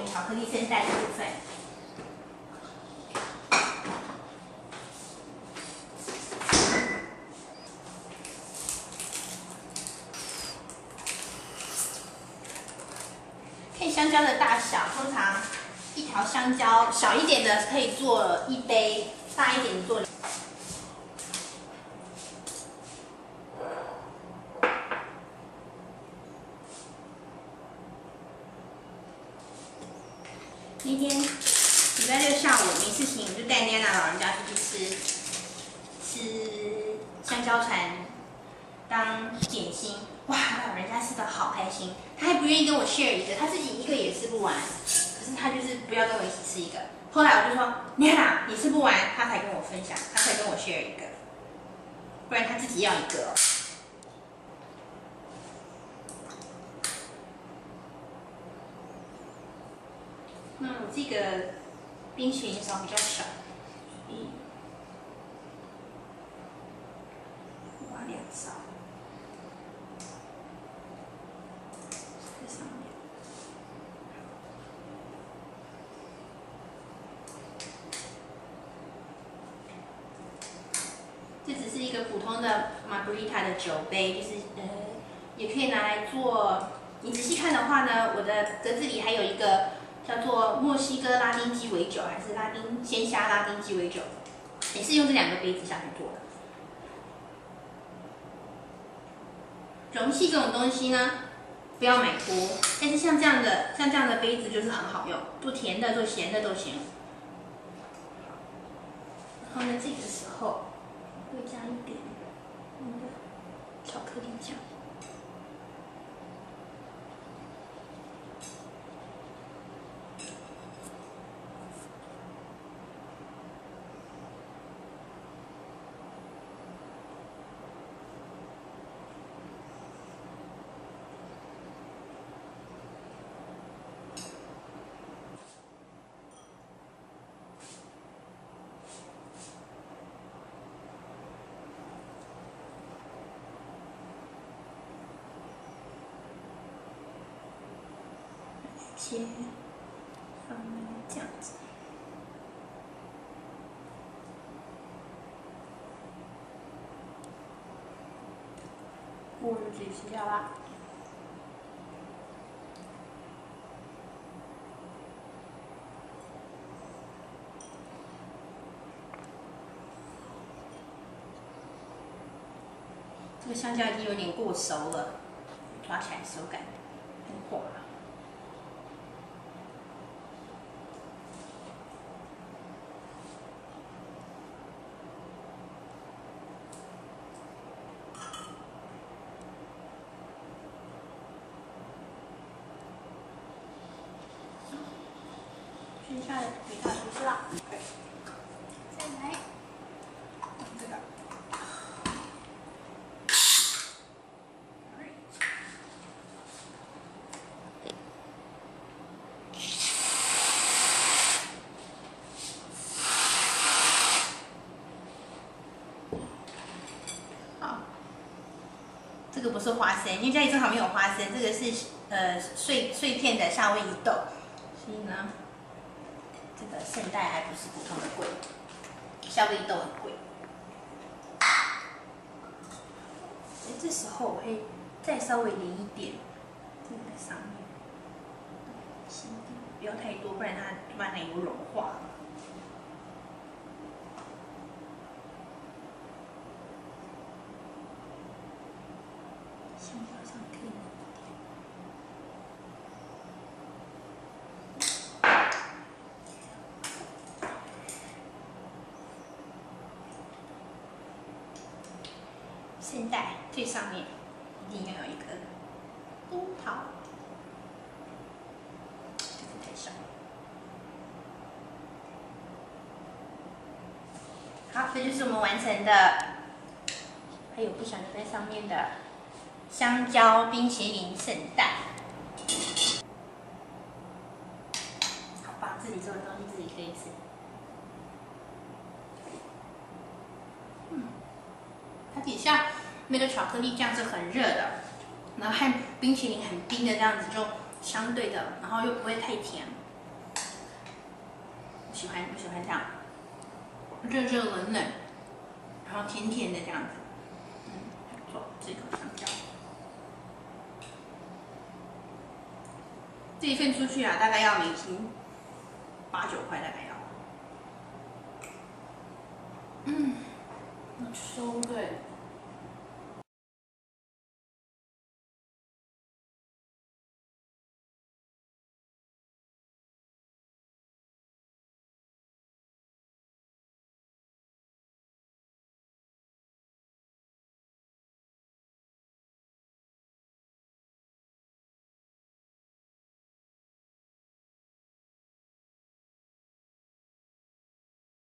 巧克力圣代的部分。看香蕉的大小，通常一条香蕉小一点的可以做1杯，大一点的做。那天礼拜6下午没事情，我就带妮娜老人家出去吃香蕉船当点心。哇，老人家吃的好开心，他还不愿意跟我 share 一个，他自己一个也吃不完，可是他就是不要跟我一起吃一个。后来我就说，妮娜，你吃不完，他才跟我分享，他才跟我 share 一个，不然他自己要一个哦。那我这个冰淇淋勺比较小，所以我把2勺在上面。这只是一个普通的 Margarita 的酒杯，就是也可以拿来做。你仔细看的话呢，我的格子里还有一个。叫做墨西哥拉丁鸡尾酒，还是鲜虾拉丁鸡尾酒，也是用这2个杯子下去做的。容器这种东西呢，不要买多，但是像这样的杯子就是很好用，做甜的、做咸的都行。然后呢，这个时候会加一点巧克力酱。切放这样子，我就自己吃掉啦。这个香蕉已经有点过熟了，抓起来手感很滑。剩下的给它厨师了。再来，这个。好，这个不是花生，因为家里正好没有花生，这个是碎片的夏威夷豆，所以呢。这个圣代还不是普通的贵，夏威夷豆很贵。这时候我会再稍微淋一点这个上面，不要太多，不然它奶油融化了。香蕉上可以。圣代最上面一定要有一个樱桃，这个太少。好，这就是我们完成的，还有不想留在上面的香蕉冰淇淋圣代。好棒，自己做的东西自己可以吃。它底下那个巧克力酱是很热的，然后和冰淇淋很冰的这样子，就相对的，然后又不会太甜， 我喜欢这样，热热冷冷，然后甜甜的这样子，不错，这口香蕉。这一份出去啊，大概要美金8、9块，大概要。So good。